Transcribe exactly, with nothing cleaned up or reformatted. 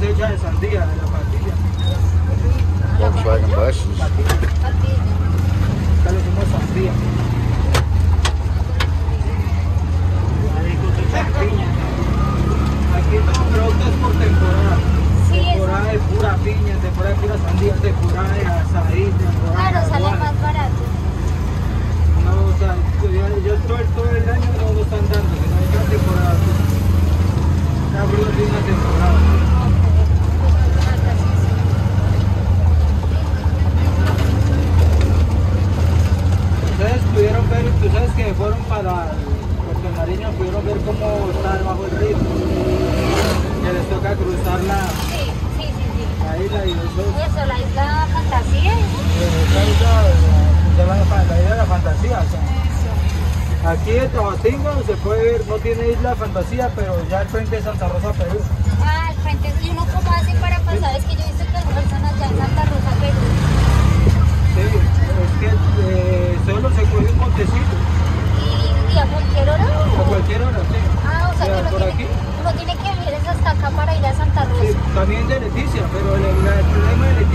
cosecha de sandía, de la patilla. Volkswagen Buses. Patilla. Acá le decimos sandía. Ahí cosecha de piña. Aquí todo productos por temporada. Sí, temporada de pura piña, temporada de pura sandía, temporada de azaí, temporada claro, de sale aguara. más barato. No, o sea, yo, yo todo, el, todo el año no lo están dando, sino otra temporada. Cada fruta tiene una temporada. Ustedes pudieron ver, ustedes que fueron para Puerto Nariño, pudieron ver cómo está debajo del río. Que les toca cruzar la, Sí, sí, sí, sí. la isla y eso. Eso, la isla fantasía. La isla, la, la, la isla de la fantasía. O sea. Aquí en Tabatinga se puede ver, no tiene isla de fantasía, pero ya al frente de Santa Rosa, Perú. Ah, al frente. ¿Y uno cómo hace para pasar? Es que yo he visto que hay personas ya en Santa Rosa, Perú. Sí, es que eh, solo se coge un montecito. ¿Y, y a cualquier hora? A cualquier hora, sí. Ah, o sea, O sea, que uno por tiene, aquí. uno tiene que venir hasta acá para ir a Santa Rosa. Sí, también de Leticia, pero el, el, el problema de